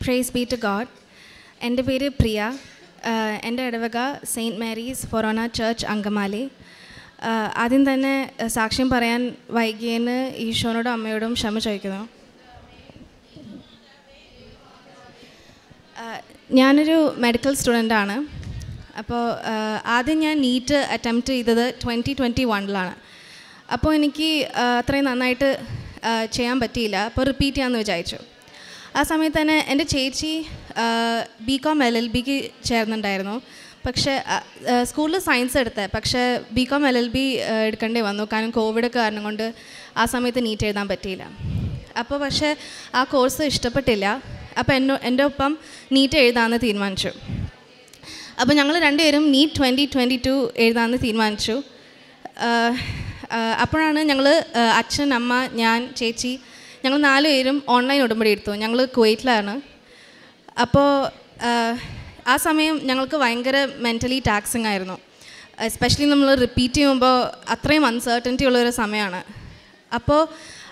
Price B to God. എൻ്റെ പേര് പ്രിയ. എൻ്റെ ഇടവക saint Mary's forane church Angamaly. ആദ്യം തന്നെ സാക്ഷ്യം പറയാൻ വൈകിയതിന് ഈശോനോടും അമ്മയോടും ക്ഷമ ചോദിക്കുന്നു. ഞാനൊരു മെഡിക്കൽ സ്റ്റുഡൻ്റാണ്. അപ്പോൾ ആദ്യം ഞാൻ നീറ്റ് അറ്റംപ്റ്റ് ചെയ്തത് 2021 അപ്പോൾ എനിക്ക് അത്രയും നന്നായിട്ട് ചെയ്യാൻ പറ്റിയില്ല. അപ്പോൾ റിപ്പീറ്റ് ചെയ്യാമെന്ന് വിചാരിച്ചു. ആ സമയത്ത് തന്നെ എൻ്റെ ചേച്ചി BCom LLBക്ക് ചേർന്നിട്ടുണ്ടായിരുന്നു. പക്ഷേ സ്കൂളിൽ സയൻസ് എടുത്തത്, പക്ഷേ BCom LLB എടുക്കേണ്ടി വന്നു. കാരണം കോവിഡ് കാരണം കൊണ്ട് ആ സമയത്ത് നീറ്റ് എഴുതാൻ പറ്റിയില്ല. അപ്പോൾ പക്ഷേ ആ കോഴ്സ് ഇഷ്ടപ്പെട്ടില്ല. അപ്പോൾ എൻ്റെ ഒപ്പം നീറ്റ് എഴുതാമെന്ന് തീരുമാനിച്ചു. അപ്പോൾ ഞങ്ങൾ രണ്ടുപേരും നീറ്റ് 2022 എഴുതാമെന്ന് തീരുമാനിച്ചു. അപ്പോഴാണ് ഞങ്ങൾ അച്ഛൻ, അമ്മ, ഞാൻ, ചേച്ചി, ഞങ്ങൾ 4 പേരും ഓൺലൈൻ ഉടമ്പടി എടുത്തു. ഞങ്ങൾ കുവൈറ്റിലാണ്. അപ്പോൾ ആ സമയം ഞങ്ങൾക്ക് ഭയങ്കര മെൻ്റലി ടാക്സിങ് ആയിരുന്നു. എസ്പെഷ്യലി നമ്മൾ റിപ്പീറ്റ് ചെയ്യുമ്പോൾ അത്രയും അൺസർട്ടനിറ്റി ഉള്ളൊരു സമയമാണ്. അപ്പോൾ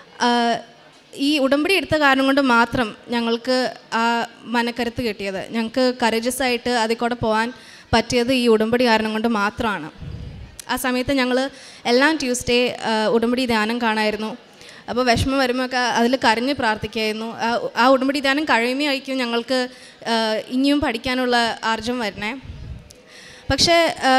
ഈ ഉടമ്പടി എടുത്ത കാരണം കൊണ്ട് മാത്രം ഞങ്ങൾക്ക് ആ മനക്കരുത്ത് കിട്ടിയത്, ഞങ്ങൾക്ക് കറേജസ് ആയിട്ട് അതിൽ കൂടെ പോകാൻ പറ്റിയത് ഈ ഉടമ്പടി കാരണം കൊണ്ട് മാത്രമാണ്. ആ സമയത്ത് ഞങ്ങൾ എല്ലാം ട്യൂസ്ഡേ ഉടമ്പടി ധ്യാനം കാണാമായിരുന്നു. അപ്പോൾ വിഷമം വരുമ്പോഴൊക്കെ അതിൽ കരഞ്ഞ് പ്രാർത്ഥിക്കായിരുന്നു. ആ ഉടമ്പടി ധ്യാനം കഴിയുമ്പോഴായിരിക്കും ഞങ്ങൾക്ക് ഇനിയും പഠിക്കാനുള്ള ആർജം വരണേ. പക്ഷേ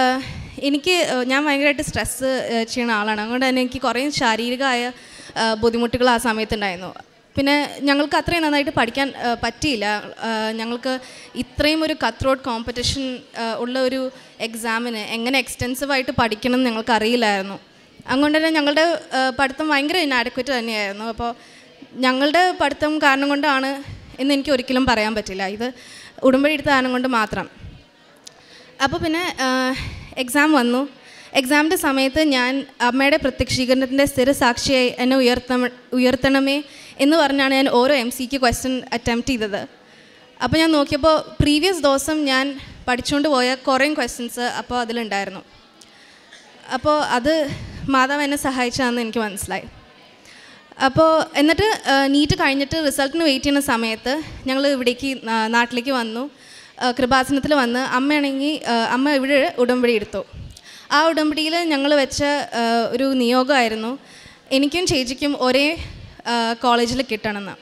ഞാൻ ഭയങ്കരമായിട്ട് സ്ട്രെസ്സ് ചെയ്യുന്ന ആളാണ്. അതുകൊണ്ട് തന്നെ എനിക്ക് കുറേ ശാരീരികമായ ബുദ്ധിമുട്ടുകൾ ആ സമയത്തുണ്ടായിരുന്നു. പിന്നെ ഞങ്ങൾക്ക് അത്രയും നന്നായിട്ട് പഠിക്കാൻ പറ്റിയില്ല. ഞങ്ങൾക്ക് ഇത്രയും ഒരു കട്ട് ത്രോട്ട് കോമ്പറ്റീഷൻ ഉള്ള ഒരു എക്സാമിന് എങ്ങനെ എക്സ്റ്റെൻസീവായിട്ട് പഠിക്കണം എന്ന് ഞങ്ങൾക്ക് അറിയില്ലായിരുന്നു. അതുകൊണ്ട് തന്നെ ഞങ്ങളുടെ പഠിത്തം ഭയങ്കര ഇനാഡക്വറ്റ് തന്നെയായിരുന്നു. അപ്പോൾ ഞങ്ങളുടെ പഠിത്തം കാരണം കൊണ്ടാണ് എന്ന് എനിക്ക് ഒരിക്കലും പറയാൻ പറ്റില്ല. ഇത് ഉടമ്പടി എടുത്ത കാരണം കൊണ്ട് മാത്രം. അപ്പോൾ പിന്നെ എക്സാം വന്നു. എക്സാമിൻ്റെ സമയത്ത് ഞാൻ അമ്മയുടെ പ്രത്യക്ഷീകരണത്തിൻ്റെ സ്ഥിരസാക്ഷിയായി എന്നെ ഉയർത്തണമേ എന്ന് പറഞ്ഞാണ് ഞാൻ ഓരോ MCQ ക്വസ്റ്റ്യൻ അറ്റംപ്റ്റ് ചെയ്തത്. അപ്പോൾ ഞാൻ നോക്കിയപ്പോൾ പ്രീവിയസ് ദിവസം ഞാൻ പഠിച്ചുകൊണ്ട് പോയ കുറേ ക്വസ്റ്റ്യൻസ് അപ്പോൾ അതിലുണ്ടായിരുന്നു. അപ്പോൾ അത് മാതാവ് എന്നെ സഹായിച്ചതാണെന്ന് എനിക്ക് മനസ്സിലായി. അപ്പോൾ എന്നിട്ട് നീറ്റ് കഴിഞ്ഞിട്ട് റിസൾട്ടിന് വെയിറ്റ് ചെയ്യുന്ന സമയത്ത് ഞങ്ങൾ നാട്ടിലേക്ക് വന്നു. കൃപാസനത്തിൽ വന്ന് അമ്മ ഇവിടെ ഉടമ്പടി എടുത്തു. ആ ഉടമ്പടിയിൽ ഞങ്ങൾ വെച്ച ഒരു നിയോഗമായിരുന്നു എനിക്കും ചേച്ചിക്കും ഒരേ കോളേജിൽ കിട്ടണമെന്ന്.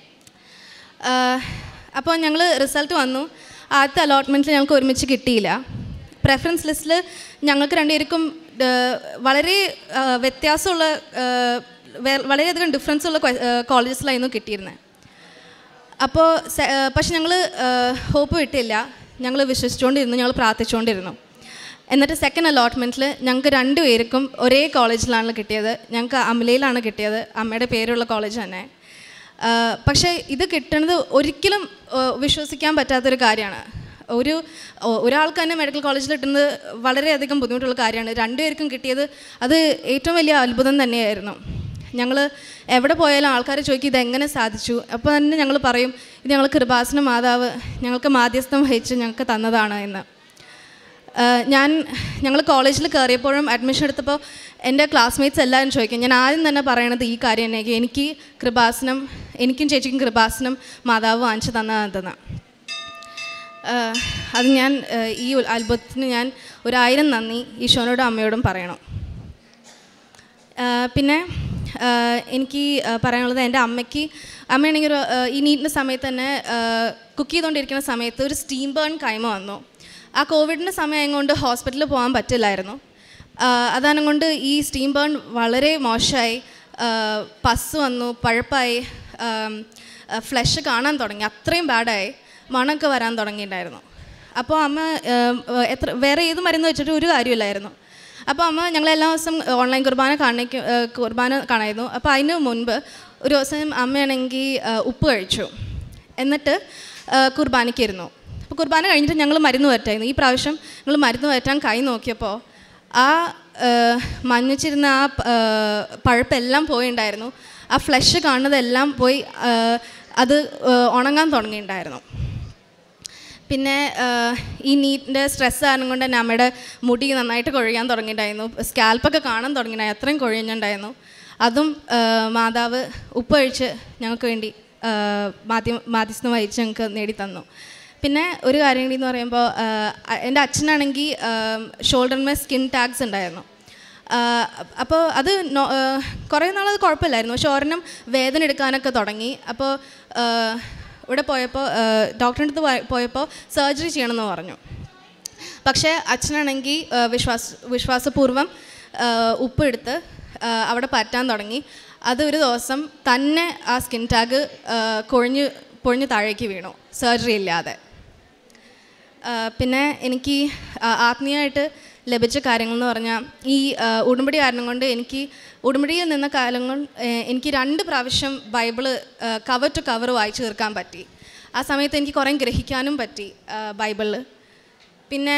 അപ്പോൾ ഞങ്ങൾ റിസൾട്ട് വന്നു. ആദ്യത്തെ അലോട്ട്മെൻറ്റിൽ ഞങ്ങൾക്ക് ഒരുമിച്ച് കിട്ടിയില്ല. പ്രെഫറൻസ് ലിസ്റ്റിൽ ഞങ്ങൾക്ക് രണ്ടുപേർക്കും വളരെ വ്യത്യാസമുള്ള വളരെയധികം ഡിഫറൻസ് ഉള്ള കോളേജസിലായിരുന്നു കിട്ടിയിരുന്നത്. അപ്പോൾ പക്ഷെ ഞങ്ങൾ ഹോപ്പ് വിട്ടില്ല. ഞങ്ങൾ വിശ്വസിച്ചുകൊണ്ടിരുന്നു, ഞങ്ങൾ പ്രാർത്ഥിച്ചുകൊണ്ടിരുന്നു. എന്നിട്ട് സെക്കൻഡ് അലോട്ട്മെൻറ്റിൽ ഞങ്ങൾക്ക് 2 പേർക്കും ഒരേ കോളേജിലാണ് കിട്ടിയത്. ഞങ്ങൾക്ക് അമലയിലാണ് കിട്ടിയത്, അമ്മയുടെ പേരുള്ള കോളേജ് തന്നെ. പക്ഷേ ഇത് കിട്ടുന്നത് ഒരിക്കലും വിശ്വസിക്കാൻ പറ്റാത്തൊരു കാര്യമാണ്. ഒരാൾക്ക് തന്നെ മെഡിക്കൽ കോളേജിൽ കിട്ടുന്നത് വളരെയധികം ബുദ്ധിമുട്ടുള്ള കാര്യമാണ്. 2 പേർക്കും കിട്ടിയത് അത് ഏറ്റവും വലിയ അത്ഭുതം തന്നെയായിരുന്നു. ഞങ്ങൾ എവിടെ പോയാലും ആൾക്കാർ ചോദിക്കും ഇതെങ്ങനെ സാധിച്ചു. അപ്പോൾ തന്നെ ഞങ്ങൾ പറയും ഇത് ഞങ്ങൾ കൃപാസന മാതാവ് ഞങ്ങൾക്ക് മാധ്യസ്ഥം വഹിച്ച് ഞങ്ങൾക്ക് തന്നതാണ് എന്ന്. ഞങ്ങൾ കോളേജിൽ കയറിയപ്പോഴും അഡ്മിഷൻ എടുത്തപ്പോൾ എൻ്റെ ക്ലാസ്മേറ്റ്സ് എല്ലാവരും ചോദിക്കും. ഞാൻ ആദ്യം തന്നെ പറയണത് ഈ കാര്യം തന്നെയായിരിക്കും, എനിക്കും ചേച്ചിക്കും കൃപാസനം മാതാവ് വാങ്ങിച്ചു തന്നതെന്ന്. അത് ഞാൻ ഈ അത്ഭുതത്തിന് ഞാൻ 1000 നന്ദി ഈശോനോടും അമ്മയോടും പറയണം. പിന്നെ എനിക്ക് പറയാനുള്ളത് എൻ്റെ അമ്മയാണെങ്കിൽ ഈ നീറ്റിൻ്റെ സമയത്ത് തന്നെ കുക്ക് ചെയ്തുകൊണ്ടിരിക്കുന്ന സമയത്ത് ഒരു സ്റ്റീം ബേൺ കൈമ വന്നു. ആ കോവിഡിൻ്റെ സമയം കൊണ്ട് ഹോസ്പിറ്റലിൽ പോകാൻ പറ്റില്ലായിരുന്നു. അതാനും കൊണ്ട് ഈ സ്റ്റീം ബേൺ വളരെ മോശമായി, പസ് വന്നു, പഴുപ്പായി, ഫ്ലഷ് കാണാൻ തുടങ്ങി, അത്രയും ബാഡായി, മണമൊക്കെ വരാൻ തുടങ്ങിയിട്ടുണ്ടായിരുന്നു. അപ്പോൾ അമ്മ വേറെ ഏത് മരുന്ന് വെച്ചിട്ട് ഒരു കാര്യമില്ലായിരുന്നു. അപ്പോൾ അമ്മ ഞങ്ങളെല്ലാ ദിവസം ഓൺലൈൻ കുർബാന കാണായിരുന്നു. അപ്പോൾ അതിന് മുൻപ് ഒരു ദിവസം അമ്മയാണെങ്കിൽ ഉപ്പ് കഴിച്ചു. എന്നിട്ട് കുർബാനയ്ക്കിരുന്നു. അപ്പോൾ കുർബാന കഴിഞ്ഞിട്ട് ഞങ്ങൾ മരുന്ന് വരട്ടായിരുന്നു. ഈ പ്രാവശ്യം ഞങ്ങൾ മരുന്ന് വരട്ടാൻ കൈ നോക്കിയപ്പോൾ ആ മഞ്ഞച്ചിരുന്ന ആ പഴുപ്പെല്ലാം പോയിണ്ടായിരുന്നു. ആ ഫ്ലഷ് കാണുന്നതെല്ലാം പോയി അത് ഉണങ്ങാൻ തുടങ്ങിയിട്ടുണ്ടായിരുന്നു. പിന്നെ ഈ നീറ്റിൻ്റെ സ്ട്രെസ് കാരണം കൊണ്ട് തന്നെ അമ്മയുടെ മുടി നന്നായിട്ട് കൊഴിയാൻ തുടങ്ങിയിട്ടുണ്ടായിരുന്നു. സ്കാൽപ്പൊക്കെ കാണാൻ തുടങ്ങിയിട്ടുണ്ടായിരുന്നു, അത്രയും കൊഴിഞ്ഞിട്ടുണ്ടായിരുന്നു. അതും മാതാവ് ഉപ്പ് കഴിച്ച് ഞങ്ങൾക്ക് വേണ്ടി മാധ്യസ്ഥം വഹിച്ച് ഞങ്ങൾക്ക് നേടിത്തന്നു. പിന്നെ ഒരു കാര്യം കൂടി എന്ന് പറയുമ്പോൾ എൻ്റെ അച്ഛനാണെങ്കിൽ ഷോൾഡറിന്മേൽ സ്കിൻ ടാഗ്സ് ഉണ്ടായിരുന്നു. അപ്പോൾ അത് കുറേ നാളത് കുഴപ്പമില്ലായിരുന്നു. പക്ഷെ ഒരെണ്ണം വേദന എടുക്കാനൊക്കെ തുടങ്ങി. അപ്പോൾ ഇവിടെ പോയപ്പോൾ ഡോക്ടറിൻ്റെ അടുത്ത് പോയപ്പോൾ സർജറി ചെയ്യണമെന്ന് പറഞ്ഞു. പക്ഷേ അച്ഛനാണെങ്കിൽ വിശ്വാസപൂർവ്വം ഉപ്പെടുത്ത് അവിടെ പറ്റാൻ തുടങ്ങി. അത് ഒരു ദിവസം തന്നെ ആ സ്കിൻ ടാഗ് പൊഴിഞ്ഞ് താഴേക്ക് വീണു, സർജറി ഇല്ലാതെ. പിന്നെ എനിക്ക് ആത്മീയമായിട്ട് ലഭിച്ച കാര്യങ്ങൾ എന്ന് പറഞ്ഞാൽ ഈ ഉടമ്പടി കാരണം കൊണ്ട് ഉടമ്പടിയിൽ നിന്ന കാലം കൊണ്ട് എനിക്ക് 2 പ്രാവശ്യം ബൈബിള് കവർ ടു കവർ വായിച്ചു തീർക്കാൻ പറ്റി. ആ സമയത്ത് എനിക്ക് കുറേ ഗ്രഹിക്കാനും പറ്റി ബൈബിളിൽ. പിന്നെ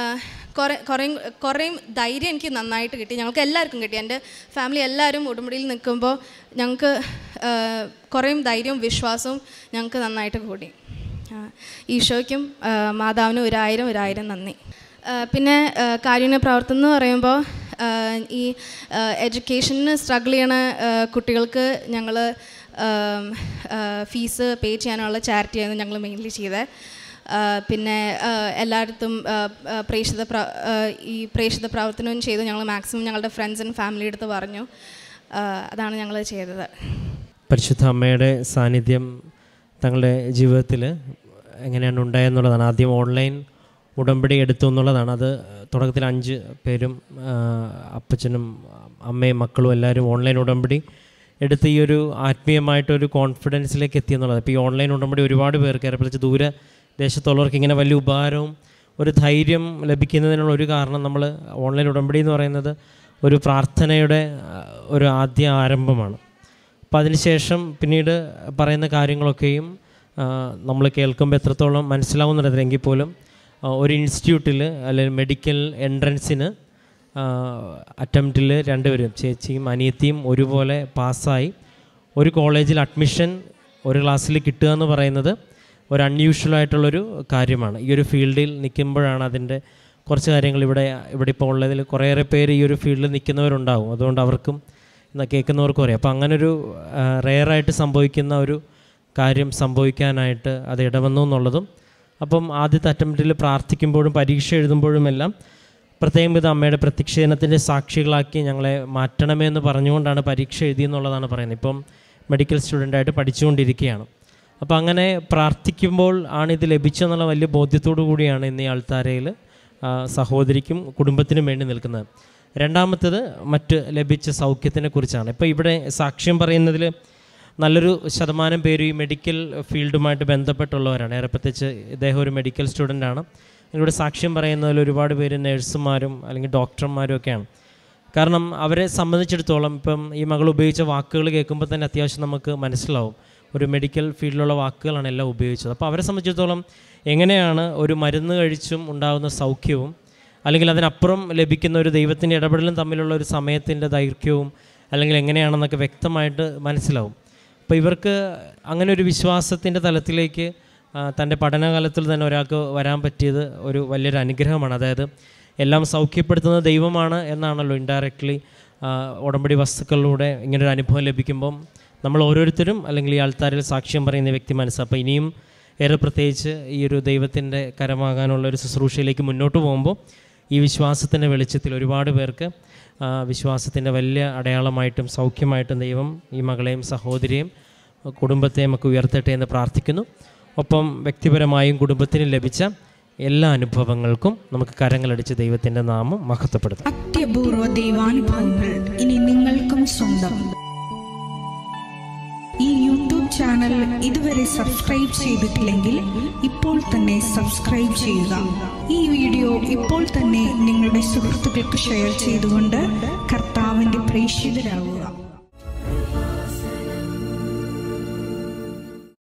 കുറേ ധൈര്യം എനിക്ക് നന്നായിട്ട് കിട്ടി. ഞങ്ങൾക്ക് എല്ലാവർക്കും കിട്ടി. എൻ്റെ ഫാമിലി എല്ലാവരും ഉടമ്പടിയിൽ നിൽക്കുമ്പോൾ ഞങ്ങൾക്ക് കുറേ ധൈര്യവും വിശ്വാസവും ഞങ്ങൾക്ക് നന്നായിട്ട് കൂടി. ഈശോയ്ക്കും മാതാവിനും 1000 നന്ദി. പിന്നെ കാരുണ്യ പ്രവർത്തനം എന്ന് പറയുമ്പോൾ ഈ എഡ്യൂക്കേഷന് സ്ട്രഗിൾ ചെയ്യണ കുട്ടികൾക്ക് ഞങ്ങൾ ഫീസ് പേ ചെയ്യാനുള്ള ചാരിറ്റിയായിരുന്നു ഞങ്ങൾ മെയിൻലി ചെയ്തത്. പിന്നെ എല്ലായിടത്തും പ്രേക്ഷിത പ്രവർത്തനവും ചെയ്തു. ഞങ്ങൾ മാക്സിമം ഞങ്ങളുടെ ഫ്രണ്ട്സ് ആൻഡ് ഫാമിലി അടുത്ത് പറഞ്ഞു. അതാണ് ഞങ്ങൾ ചെയ്തത്. പരിശുദ്ധ അമ്മയുടെ സാന്നിധ്യം തങ്ങളുടെ ജീവിതത്തിൽ എങ്ങനെയാണ് ഉണ്ടായെന്നുള്ളതാണ്. ആദ്യം ഓൺലൈൻ ഉടമ്പടി എടുത്തു എന്നുള്ളതാണ്. അത് തുടക്കത്തിൽ 5 പേരും അപ്പച്ചനും അമ്മയും മക്കളും എല്ലാവരും ഓൺലൈൻ ഉടമ്പടി എടുത്ത് ഈ ഒരു ആത്മീയമായിട്ടൊരു കോൺഫിഡൻസിലേക്ക് എത്തിയെന്നുള്ളത്. ഇപ്പോൾ ഈ ഓൺലൈൻ ഉടമ്പടി ഒരുപാട് പേർക്ക്, പ്രത്യേകിച്ച് ദൂരദേശത്തുള്ളവർക്ക് ഇങ്ങനെ വലിയ ഉപകാരവും ഒരു ധൈര്യം ലഭിക്കുന്നതിനുള്ള ഒരു കാരണം നമ്മൾ ഓൺലൈൻ ഉടമ്പടി എന്ന് പറയുന്നത് ഒരു പ്രാർത്ഥനയുടെ ഒരു ആദ്യ ആരംഭമാണ്. അപ്പോൾ അതിനുശേഷം പിന്നീട് പറയുന്ന കാര്യങ്ങളൊക്കെയും നമ്മൾ കേൾക്കുമ്പോൾ എത്രത്തോളം മനസ്സിലാവുന്നുണ്ടെങ്കിൽ പോലും ഒരു ഇൻസ്റ്റിറ്റ്യൂട്ടിൽ അല്ലെങ്കിൽ മെഡിക്കൽ എൻട്രൻസിന് അറ്റംപ്റ്റിൽ 2 പേരും, ചേച്ചിയും അനിയത്തിയും ഒരുപോലെ പാസ്സായി ഒരു കോളേജിൽ അഡ്മിഷൻ ഒരു ക്ലാസ്സിൽ കിട്ടുക എന്ന് പറയുന്നത് ഒരു അൺയൂഷ്വലായിട്ടുള്ളൊരു കാര്യമാണ്. ഈ ഒരു ഫീൽഡിൽ നിൽക്കുമ്പോഴാണ് അതിൻ്റെ കുറച്ച് കാര്യങ്ങൾ ഇവിടെ ഇപ്പോൾ ഉള്ളതിൽ കുറേയേറെ പേര് ഈ ഒരു ഫീൽഡിൽ നിൽക്കുന്നവരുണ്ടാവും. അതുകൊണ്ട് അവർക്കും കേൾക്കുന്നവർക്കും അറിയാം. അപ്പോൾ അങ്ങനൊരു റെയറായിട്ട് സംഭവിക്കുന്ന ഒരു കാര്യം സംഭവിക്കാനായിട്ട് അത് ഇടവന്നു എന്നുള്ളതും, അപ്പം ആദ്യത്തെ അറ്റംപ്റ്റിൽ പ്രാർത്ഥിക്കുമ്പോഴും പരീക്ഷ എഴുതുമ്പോഴുമെല്ലാം പ്രത്യേകം ഇത് അമ്മയുടെ പ്രത്യക്ഷീകരണത്തിൻ്റെ സാക്ഷികളാക്കി ഞങ്ങളെ മാറ്റണമേ എന്ന് പറഞ്ഞുകൊണ്ടാണ് പരീക്ഷ എഴുതിയെന്നുള്ളതാണ് പറയുന്നത്. ഇപ്പം മെഡിക്കൽ സ്റ്റുഡൻ്റായിട്ട് പഠിച്ചുകൊണ്ടിരിക്കുകയാണ്. അപ്പോൾ അങ്ങനെ പ്രാർത്ഥിക്കുമ്പോൾ ആണ് ഇത് ലഭിച്ചെന്നുള്ള വലിയ ബോധ്യത്തോടു കൂടിയാണ് ഇന്ന് ഈ അൾത്താരയിൽ സഹോദരിക്കും കുടുംബത്തിനും വേണ്ടി നിൽക്കുന്നത്. രണ്ടാമത്തേത് മറ്റ് ലഭിച്ച സൗഖ്യത്തിനെ കുറിച്ചാണ്. ഇപ്പോൾ ഇവിടെ സാക്ഷ്യം പറയുന്നതിൽ നല്ലൊരു ശതമാനം പേര് ഈ മെഡിക്കൽ ഫീൽഡുമായിട്ട് ബന്ധപ്പെട്ടുള്ളവരാണ്. ഏറെ പ്രത്യേകിച്ച് ഇദ്ദേഹം ഒരു മെഡിക്കൽ സ്റ്റുഡൻ്റാണ്. ഇവിടെ സാക്ഷ്യം പറയുന്നതിൽ ഒരുപാട് പേര് നഴ്സുമാരും അല്ലെങ്കിൽ ഡോക്ടർമാരും ഒക്കെയാണ്. കാരണം അവരെ സംബന്ധിച്ചിടത്തോളം ഇപ്പം ഈ മകൾ ഉപയോഗിച്ച വാക്കുകൾ കേൾക്കുമ്പോൾ തന്നെ അത്യാവശ്യം നമുക്ക് മനസ്സിലാവും ഒരു മെഡിക്കൽ ഫീൽഡിലുള്ള വാക്കുകളാണ് എല്ലാം ഉപയോഗിച്ചത്. അപ്പോൾ അവരെ സംബന്ധിച്ചിടത്തോളം എങ്ങനെയാണ് ഒരു മരുന്ന് കഴിച്ചും ഉണ്ടാകുന്ന സൗഖ്യവും അല്ലെങ്കിൽ അതിനപ്പുറം ലഭിക്കുന്ന ഒരു ദൈവത്തിൻ്റെ ഇടപെടലും തമ്മിലുള്ള ഒരു സമയത്തിൻ്റെ ദൈർഘ്യവും അല്ലെങ്കിൽ എങ്ങനെയാണെന്നൊക്കെ വ്യക്തമായിട്ട് മനസ്സിലാവും. അപ്പോൾ ഇവർക്ക് അങ്ങനെ ഒരു വിശ്വാസത്തിൻ്റെ തലത്തിലേക്ക് തൻ്റെ പഠനകാലത്തിൽ തന്നെ ഒരാൾക്ക് വരാൻ പറ്റിയത് ഒരു വലിയൊരു അനുഗ്രഹമാണ്. അതായത് എല്ലാം സൗഖ്യപ്പെടുത്തുന്നത് ദൈവമാണ് എന്നാണല്ലോ ഇൻഡയറക്റ്റ്ലി ഉടമ്പടി വസ്തുക്കളിലൂടെ ഇങ്ങനൊരു അനുഭവം ലഭിക്കുമ്പം നമ്മൾ ഓരോരുത്തരും അല്ലെങ്കിൽ ഈ ആൾത്താരിൽ സാക്ഷ്യം പറയുന്ന വ്യക്തി മനസ്സ്. അപ്പോൾ ഇനിയും ഏറെ പ്രത്യേകിച്ച് ഈ ഒരു ദൈവത്തിൻ്റെ കരമാകാനുള്ള ഒരു ശുശ്രൂഷയിലേക്ക് മുന്നോട്ട് പോകുമ്പോൾ ഈ വിശ്വാസത്തിൻ്റെ വെളിച്ചത്തിൽ ഒരുപാട് പേർക്ക് വിശ്വാസത്തിൻ്റെ വലിയ അടയാളമായിട്ടും സൗഖ്യമായിട്ടും ദൈവം ഈ മകളെയും സഹോദരിയെയും കുടുംബത്തെയും ഒക്കെ ഉയർത്തട്ടെ എന്ന് പ്രാർത്ഥിക്കുന്നു. ഒപ്പം വ്യക്തിപരമായും കുടുംബത്തിനും ലഭിച്ച എല്ലാ അനുഭവങ്ങൾക്കും നമുക്ക് കരങ്ങളടിച്ച് ദൈവത്തിൻ്റെ നാമം മഹത്വപ്പെടുത്താം. അത്യപൂർവ ദൈവാനുഭവങ്ങൾ ഇനി നിങ്ങൾക്കും സ്വന്തം. ഈ യൂട്യൂബ് ചാനൽ ഇതുവരെ സബ്സ്ക്രൈബ് ചെയ്തിട്ടില്ലെങ്കിൽ ഇപ്പോൾ തന്നെ സബ്സ്ക്രൈബ് ചെയ്യുക. ഈ വീഡിയോ ഇപ്പോൾ തന്നെ നിങ്ങളുടെ സുഹൃത്തുക്കൾക്ക് ഷെയർ ചെയ്തുകൊണ്ട് കർത്താവിൻ്റെ പ്രേക്ഷിതരാകുക.